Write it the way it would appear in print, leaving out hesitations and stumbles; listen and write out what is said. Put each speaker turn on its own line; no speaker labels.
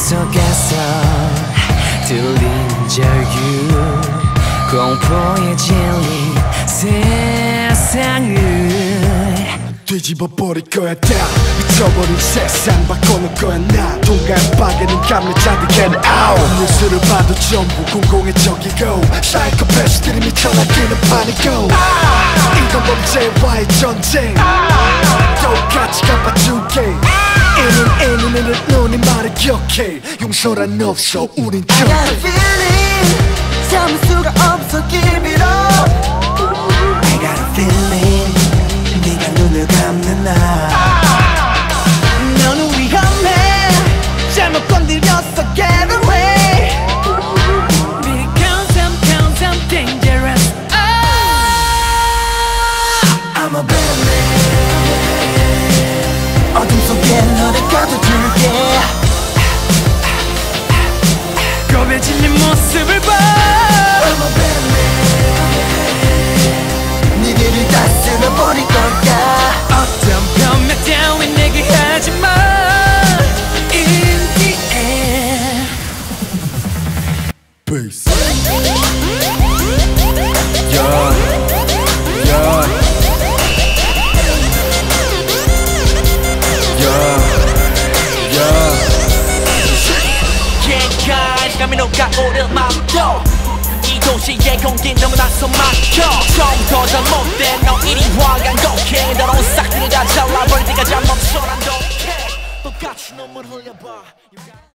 속에서 들린 절규 공포에 질린 세상을
뒤집어버릴 거야 다 미쳐버린 세상 바꿔놓을 거야 나 동간박에는 감을 잡이 get out 뉴스를 봐도 전부 공공의적이고 사이코패스들이 미쳐나기는 파니고 이건 범죄와의 전쟁 똑같이 갚아줄게 애는 너네 말을 기억해 용서란 없어 우린
I got a feeling 참을 수가 없어 give it up
I got a feeling 네가 눈을 감는 날
너는 위험해 잘못 건드렸어 get away
Because I'm dangerous
I'm a bad man 어둠 속에 너를 가둬줄게
겁해진 네 모습을 봐
I'm a bad man 니들을 다 쓸어버릴 거야
어떤 변명 따윈 내게 하지마 In the end
Peace
감이 녹아오를 맘도 이 도시의 공기 너무나서 막혀 처음부터 잘못된 너 이리 화가 독해 더러운 싹들을 다 잘라버릴 때까지 멈춰 난 독해 똑같이 눈물 흘려봐